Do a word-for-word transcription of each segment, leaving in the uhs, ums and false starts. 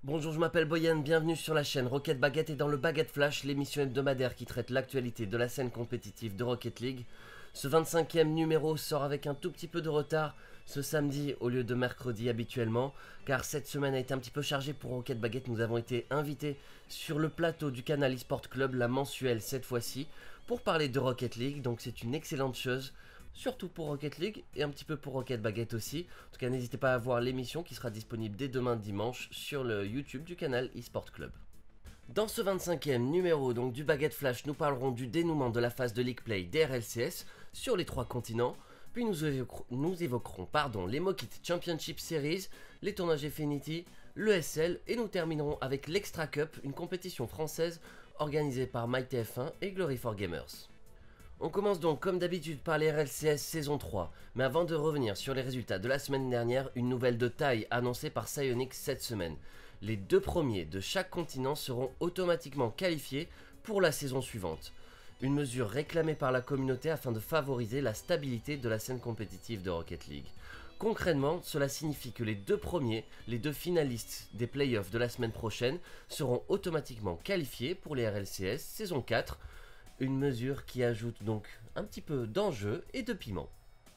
Bonjour, je m'appelle Boyan, bienvenue sur la chaîne Rocket Baguette et dans le Baguette Flash, l'émission hebdomadaire qui traite l'actualité de la scène compétitive de Rocket League. Ce vingt-cinquième numéro sort avec un tout petit peu de retard ce samedi au lieu de mercredi habituellement, car cette semaine a été un petit peu chargée pour Rocket Baguette. Nous avons été invités sur le plateau du canal eSport Club, la mensuelle cette fois-ci, pour parler de Rocket League, donc c'est une excellente chose. Surtout pour Rocket League et un petit peu pour Rocket Baguette aussi. En tout cas, n'hésitez pas à voir l'émission qui sera disponible dès demain dimanche sur le YouTube du canal eSport Club. Dans ce vingt-cinquième numéro donc du Baguette Flash, nous parlerons du dénouement de la phase de League Play des R L C S sur les trois continents. Puis nous évoquerons, nous évoquerons pardon, les Mokit Championship Series, les tournois Gfinity, le S L et nous terminerons avec l'Extra Cup, une compétition française organisée par MyTF un et Glory for Gamers. On commence donc comme d'habitude par les R L C S saison trois, mais avant de revenir sur les résultats de la semaine dernière, une nouvelle de taille annoncée par Psyonix cette semaine. Les deux premiers de chaque continent seront automatiquement qualifiés pour la saison suivante. Une mesure réclamée par la communauté afin de favoriser la stabilité de la scène compétitive de Rocket League. Concrètement, cela signifie que les deux premiers, les deux finalistes des playoffs de la semaine prochaine, seront automatiquement qualifiés pour les R L C S saison quatre, une mesure qui ajoute donc un petit peu d'enjeu et de piment.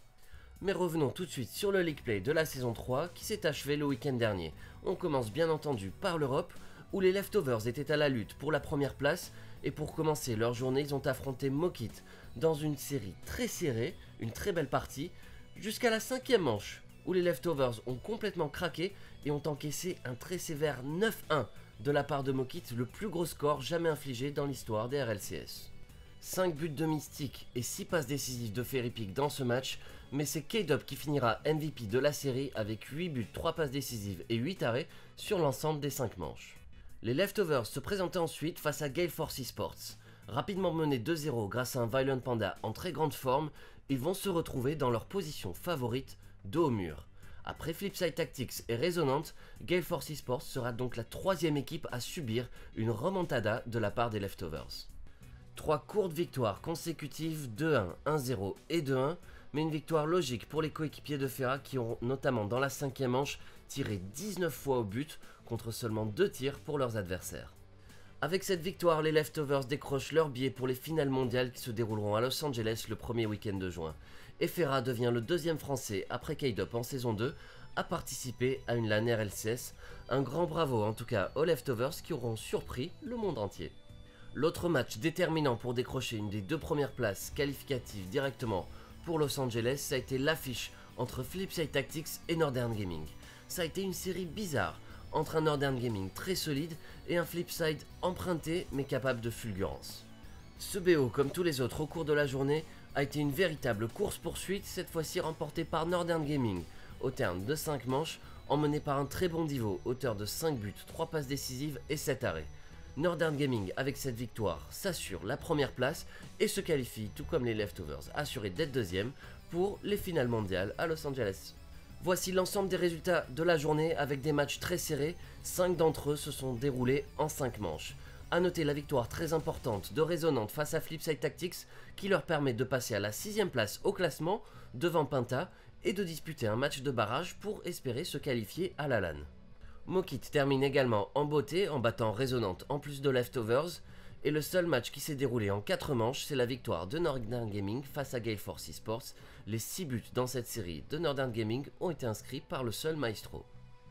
Mais revenons tout de suite sur le League Play de la saison trois qui s'est achevé le week-end dernier. On commence bien entendu par l'Europe où les Leftovers étaient à la lutte pour la première place et pour commencer leur journée ils ont affronté Mokit dans une série très serrée, une très belle partie, jusqu'à la cinquième manche où les Leftovers ont complètement craqué et ont encaissé un très sévère neuf un de la part de Mokit, le plus gros score jamais infligé dans l'histoire des R L C S. cinq buts de Mystique et six passes décisives de Fairypeak dans ce match, mais c'est K-Dub qui finira M V P de la série avec huit buts, trois passes décisives et huit arrêts sur l'ensemble des cinq manches. Les Leftovers se présentaient ensuite face à Gale Force Esports. Rapidement menés deux zéro grâce à un Violent Panda en très grande forme, ils vont se retrouver dans leur position favorite, dos au mur. Après Flipside Tactics et Resonant, Gale Force Esports sera donc la troisième équipe à subir une remontada de la part des Leftovers. Trois courtes victoires consécutives, deux un, un zéro et deux un, mais une victoire logique pour les coéquipiers de Ferra qui ont notamment dans la cinquième manche tiré dix-neuf fois au but contre seulement deux tirs pour leurs adversaires. Avec cette victoire, les Leftovers décrochent leur billet pour les finales mondiales qui se dérouleront à Los Angeles le premier week-end de juin. Et Ferra devient le deuxième français après K-Dub en saison deux à participer à une LAN R L C S. Un grand bravo en tout cas aux Leftovers qui auront surpris le monde entier. L'autre match déterminant pour décrocher une des deux premières places qualificatives directement pour Los Angeles, ça a été l'affiche entre Flipside Tactics et Northern Gaming. Ça a été une série bizarre entre un Northern Gaming très solide et un Flipside emprunté mais capable de fulgurance. Ce B O, comme tous les autres au cours de la journée, a été une véritable course-poursuite, cette fois-ci remportée par Northern Gaming au terme de cinq manches, emmenée par un très bon Divo, auteur de cinq buts, trois passes décisives et sept arrêts. Northern Gaming, avec cette victoire, s'assure la première place et se qualifie, tout comme les Leftovers, assurés d'être deuxième pour les finales mondiales à Los Angeles. Voici l'ensemble des résultats de la journée avec des matchs très serrés, cinq d'entre eux se sont déroulés en cinq manches. A noter la victoire très importante de Resonant face à Flipside Tactics qui leur permet de passer à la sixième place au classement devant Penta et de disputer un match de barrage pour espérer se qualifier à la LAN. Mokit termine également en beauté en battant Resonant en plus de Leftovers et le seul match qui s'est déroulé en quatre manches c'est la victoire de Northern Gaming face à Gale Force Esports. Les six buts dans cette série de Northern Gaming ont été inscrits par le seul Maestro.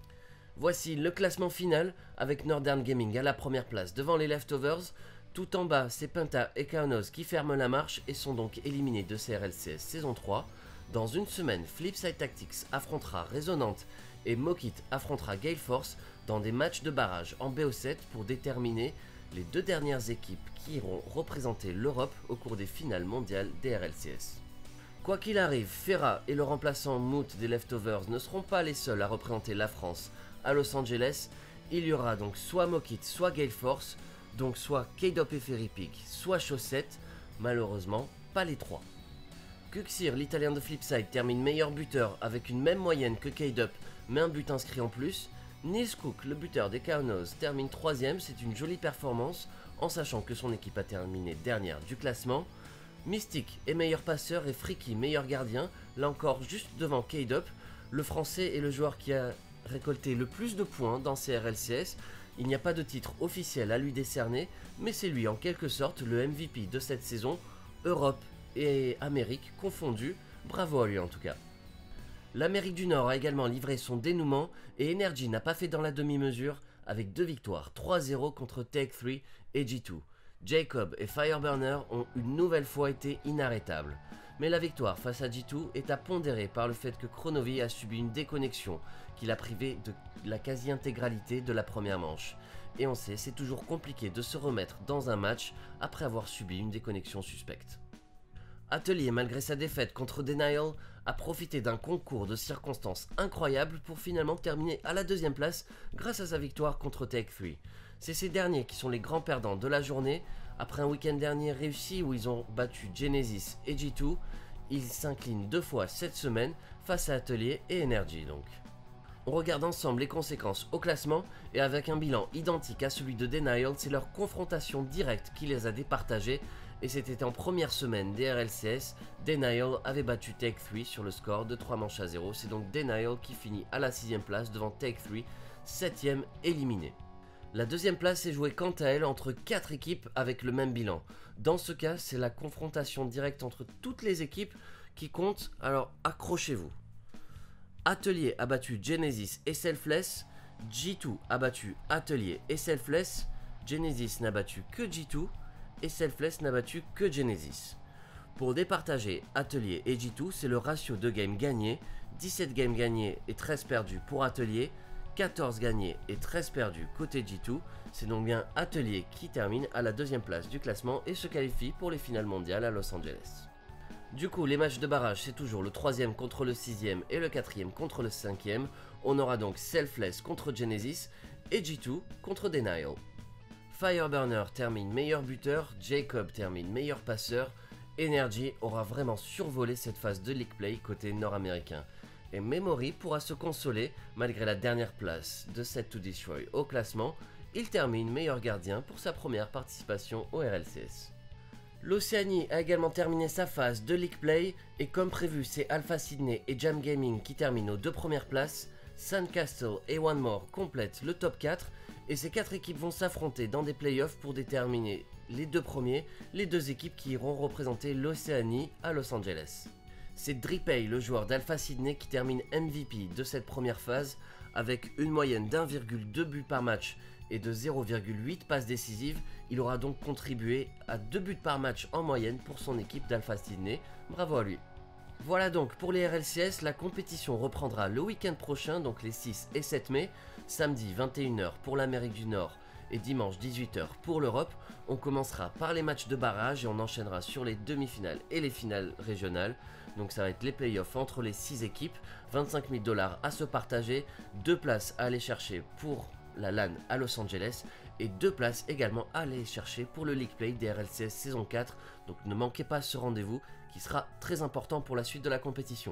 Voici le classement final avec Northern Gaming à la première place devant les Leftovers. Tout en bas c'est Penta et Kaonoz qui ferment la marche et sont donc éliminés de C R L C S saison trois. Dans une semaine, Flipside Tactics affrontera Resonant et Mokit affrontera Gale Force dans des matchs de barrage en B O sept pour déterminer les deux dernières équipes qui iront représenter l'Europe au cours des finales mondiales des R L C S. Quoi qu'il arrive, Ferra et le remplaçant Moot des Leftovers ne seront pas les seuls à représenter la France à Los Angeles. Il y aura donc soit Mokit, soit Gale Force, donc soit K-Dub et Fairypeak, soit Chaussette, malheureusement pas les trois. Kuxir, l'italien de Flipside, termine meilleur buteur avec une même moyenne que K-Dub, mais un but inscrit en plus. Nils Cook, le buteur des Kaonoz, termine troisième, c'est une jolie performance, en sachant que son équipe a terminé dernière du classement. Mystique est meilleur passeur et Freaky meilleur gardien, là encore juste devant K-Dub. Le français est le joueur qui a récolté le plus de points dans ces R L C S. Il n'y a pas de titre officiel à lui décerner, mais c'est lui en quelque sorte le M V P de cette saison, Europe et Amérique confondues. Bravo à lui en tout cas. L'Amérique du Nord a également livré son dénouement et Energy n'a pas fait dans la demi-mesure avec deux victoires, trois zéro contre Take trois et G deux. Jacob et Fireburner ont une nouvelle fois été inarrêtables. Mais la victoire face à G deux est à pondérer par le fait que Chronovi a subi une déconnexion qui l'a privé de la quasi-intégralité de la première manche. Et on sait, c'est toujours compliqué de se remettre dans un match après avoir subi une déconnexion suspecte. Atelier, malgré sa défaite contre Denial, a profité d'un concours de circonstances incroyables pour finalement terminer à la deuxième place grâce à sa victoire contre Take trois. C'est ces derniers qui sont les grands perdants de la journée. Après un week-end dernier réussi où ils ont battu Genesis et G deux, ils s'inclinent deux fois cette semaine face à Atelier et Energy donc. On regarde ensemble les conséquences au classement et avec un bilan identique à celui de Denial, c'est leur confrontation directe qui les a départagés et c'était en première semaine des R L C S. Denial avait battu Take trois sur le score de trois manches à zéro, c'est donc Denial qui finit à la sixième place devant Take trois, septième éliminé. La deuxième place est jouée quant à elle entre quatre équipes avec le même bilan. Dans ce cas, c'est la confrontation directe entre toutes les équipes qui compte, alors accrochez-vous. Atelier a battu Genesis et Selfless, G deux a battu Atelier et Selfless, Genesis n'a battu que G deux et Selfless n'a battu que Genesis. Pour départager Atelier et G deux, c'est le ratio de games gagnés, dix-sept games gagnés et treize perdus pour Atelier, quatorze gagnés et treize perdus côté G deux, c'est donc bien Atelier qui termine à la deuxième place du classement et se qualifie pour les finales mondiales à Los Angeles. Du coup, les matchs de barrage, c'est toujours le troisième contre le sixième et le quatrième contre le cinquième. On aura donc Selfless contre Genesis et G deux contre Denial. Fireburner termine meilleur buteur, Jacob termine meilleur passeur, Energy aura vraiment survolé cette phase de League Play côté nord-américain. Et Memory pourra se consoler malgré la dernière place de Set to Destroy au classement. Il termine meilleur gardien pour sa première participation au R L C S. L'Océanie a également terminé sa phase de League Play et comme prévu c'est Alpha Sydney et Jam Gaming qui terminent aux deux premières places. Sandcastle et One More complètent le top quatre et ces quatre équipes vont s'affronter dans des playoffs pour déterminer les deux premiers, les deux équipes qui iront représenter l'Océanie à Los Angeles. C'est Dripay, le joueur d'Alpha Sydney, qui termine M V P de cette première phase avec une moyenne d'un virgule deux buts par match et de zéro virgule huit passes décisives. Il aura donc contribué à deux buts par match en moyenne pour son équipe d'Alpha Sydney. Bravo à lui. Voilà donc pour les R L C S, la compétition reprendra le week-end prochain, donc les six et sept mai, samedi vingt et une heures pour l'Amérique du Nord et dimanche dix-huit heures pour l'Europe. On commencera par les matchs de barrage et on enchaînera sur les demi-finales et les finales régionales. Donc ça va être les playoffs entre les six équipes, vingt-cinq mille dollars à se partager, deux places à aller chercher pour la LAN à Los Angeles et deux places également à aller chercher pour le League Play des R L C S saison quatre. Donc ne manquez pas ce rendez-vous qui sera très important pour la suite de la compétition.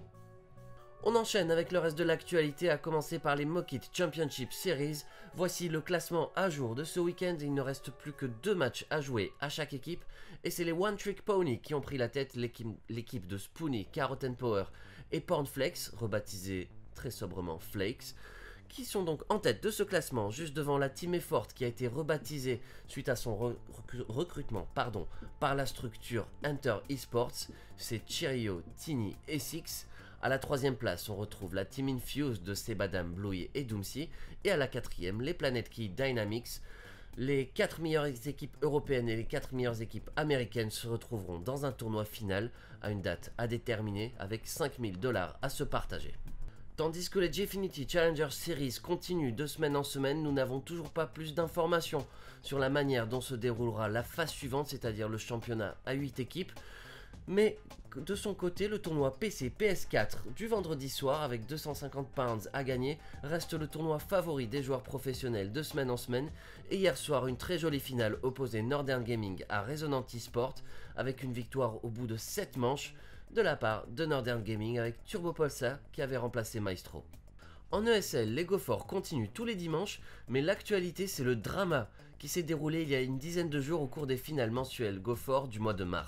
On enchaîne avec le reste de l'actualité, à commencer par les Mock-It Championship Series. Voici le classement à jour de ce week-end. Il ne reste plus que deux matchs à jouer à chaque équipe. Et c'est les One Trick Pony qui ont pris la tête, l'équipe de Spoonie, Carrot and Power et Pornflex, rebaptisé très sobrement Flakes, qui sont donc en tête de ce classement, juste devant la Team Effort qui a été rebaptisée suite à son re recrutement pardon, par la structure Enter Esports. C'est Cheerio, Tini et Six. À la troisième place, on retrouve la Team Infuse de Sebadam, Bluey et Doomsy. Et à la quatrième, les Planet Key Dynamics. Les quatre meilleures équipes européennes et les quatre meilleures équipes américaines se retrouveront dans un tournoi final à une date à déterminer avec cinq mille dollars à se partager. Tandis que les Gfinity Challenger Series continuent de semaine en semaine, nous n'avons toujours pas plus d'informations sur la manière dont se déroulera la phase suivante, c'est-à-dire le championnat à huit équipes. Mais de son côté, le tournoi P C P S quatre du vendredi soir avec deux cent cinquante pounds à gagner reste le tournoi favori des joueurs professionnels de semaine en semaine. Et hier soir, une très jolie finale opposait Northern Gaming à Resonant Esport avec une victoire au bout de sept manches de la part de Northern Gaming avec Turbo Pulsar qui avait remplacé Maestro. En E S L, les Goforts continuent tous les dimanches, mais l'actualité c'est le drama qui s'est déroulé il y a une dizaine de jours au cours des finales mensuelles Goforts du mois de mars.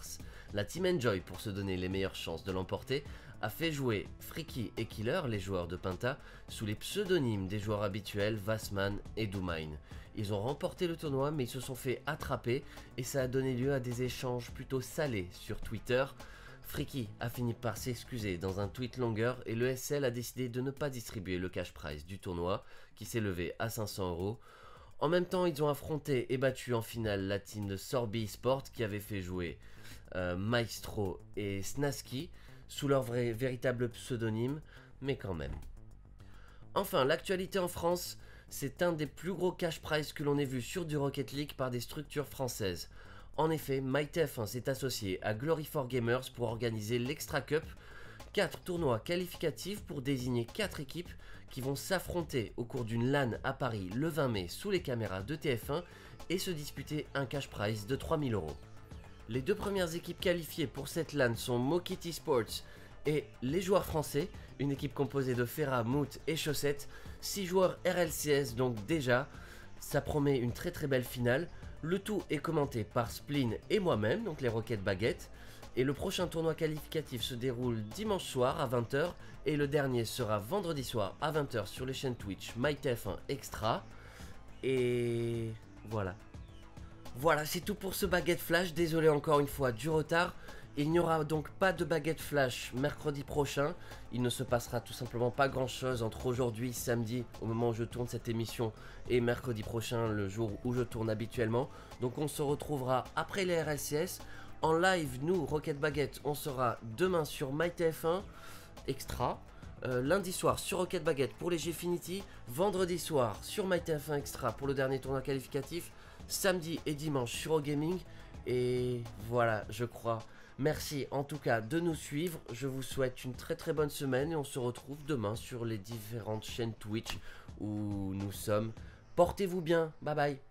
La Team Enjoy, pour se donner les meilleures chances de l'emporter, a fait jouer Freaky et Killer, les joueurs de Penta, sous les pseudonymes des joueurs habituels Vassman et Doomine. Ils ont remporté le tournoi mais ils se sont fait attraper et ça a donné lieu à des échanges plutôt salés sur Twitter. Freaky a fini par s'excuser dans un tweet longueur et le S L a décidé de ne pas distribuer le cash prize du tournoi qui s'est levé à cinq cents euros. En même temps, ils ont affronté et battu en finale la team de Sorby Sport qui avait fait jouer euh, Maestro et Snasky sous leur vrai, véritable pseudonyme, mais quand même. Enfin, l'actualité en France, c'est un des plus gros cash prize que l'on ait vu sur du Rocket League par des structures françaises. En effet, MyTF un s'est associé à Glory for Gamers pour organiser l'Extra Cup, quatre tournois qualificatifs pour désigner quatre équipes qui vont s'affronter au cours d'une LAN à Paris le vingt mai sous les caméras de T F un et se disputer un cash prize de trois mille euros. Les deux premières équipes qualifiées pour cette LAN sont Mokiti Sports et les joueurs français, une équipe composée de Ferra, Moot et Chaussette, six joueurs R L C S, donc déjà ça promet une très très belle finale. Le tout est commenté par Spleen et moi-même, donc les Rocket Baguettes, et le prochain tournoi qualificatif se déroule dimanche soir à vingt heures et le dernier sera vendredi soir à vingt heures sur les chaînes Twitch MyTF un Extra. Et voilà. Voilà, c'est tout pour ce Baguette Flash, désolé encore une fois du retard. Il n'y aura donc pas de Baguette Flash mercredi prochain. Il ne se passera tout simplement pas grand chose entre aujourd'hui, samedi, au moment où je tourne cette émission, et mercredi prochain, le jour où je tourne habituellement. Donc on se retrouvera après les R L C S. En live, nous, Rocket Baguette, on sera demain sur MyTF un Extra. Euh, lundi soir sur Rocket Baguette pour les Gfinity. Vendredi soir sur MyTF un Extra pour le dernier tournoi qualificatif. Samedi et dimanche sur OGaming. Et voilà, je crois. Merci en tout cas de nous suivre. Je vous souhaite une très très bonne semaine et on se retrouve demain sur les différentes chaînes Twitch où nous sommes. Portez-vous bien. Bye bye.